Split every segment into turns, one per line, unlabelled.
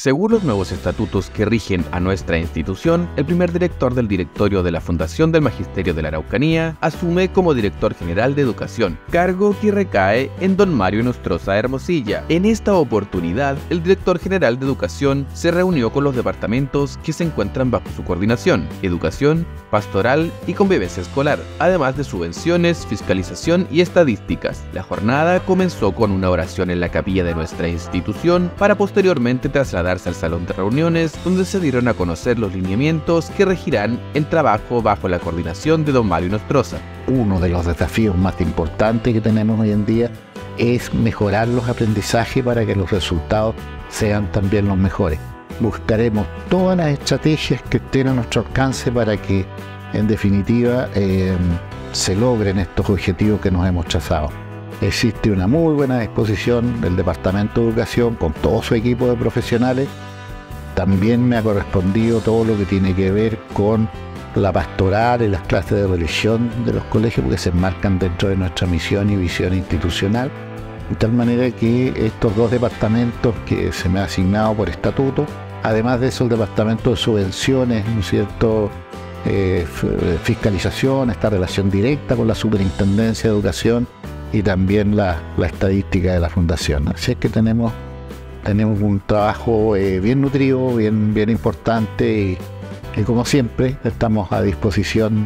Según los nuevos estatutos que rigen a nuestra institución, el primer director del directorio de la Fundación del Magisterio de la Araucanía asume como director general de Educación, cargo que recae en don Mario Nostroza Hermosilla. En esta oportunidad, el director general de Educación se reunió con los departamentos que se encuentran bajo su coordinación: Educación, Pastoral y Convivencia Escolar, además de subvenciones, fiscalización y estadísticas. La jornada comenzó con una oración en la capilla de nuestra institución para posteriormente trasladarse al salón de reuniones, donde se dieron a conocer los lineamientos que regirán el trabajo bajo la coordinación de don Mario Nostroza.
Uno de los desafíos más importantes que tenemos hoy en día es mejorar los aprendizajes para que los resultados sean también los mejores. Buscaremos todas las estrategias que estén a nuestro alcance para que, en definitiva, se logren estos objetivos que nos hemos trazado. Existe una muy buena disposición del Departamento de Educación con todo su equipo de profesionales. También me ha correspondido todo lo que tiene que ver con la pastoral y las clases de religión de los colegios, porque se enmarcan dentro de nuestra misión y visión institucional, de tal manera que estos dos departamentos que se me ha asignado por estatuto, además de eso el departamento de subvenciones, ¿no es cierto?, fiscalización, esta relación directa con la Superintendencia de Educación y también la estadística de la Fundación. Así es que tenemos un trabajo bien nutrido, bien importante, y como siempre estamos a disposición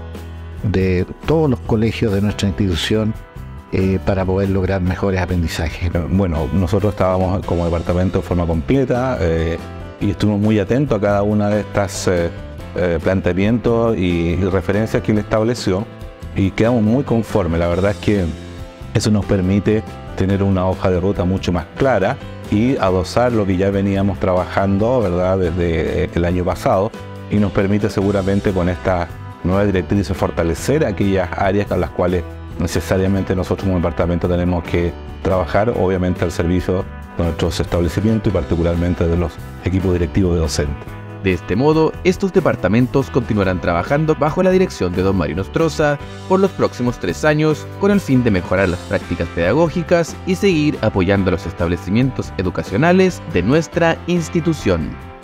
de todos los colegios de nuestra institución para poder lograr mejores aprendizajes.
Bueno, nosotros estábamos como departamento de forma completa y estuvimos muy atentos a cada una de estas planteamientos y referencias que él estableció, y quedamos muy conformes. La verdad es que eso nos permite tener una hoja de ruta mucho más clara y adosar lo que ya veníamos trabajando, ¿verdad?, desde el año pasado, y nos permite seguramente con esta nueva directriz fortalecer aquellas áreas con las cuales necesariamente nosotros como departamento tenemos que trabajar, obviamente al servicio de nuestros establecimientos y particularmente de los equipos directivos de docentes.
De este modo, estos departamentos continuarán trabajando bajo la dirección de don Mario Nostroza por los próximos 3 años, con el fin de mejorar las prácticas pedagógicas y seguir apoyando a los establecimientos educacionales de nuestra institución.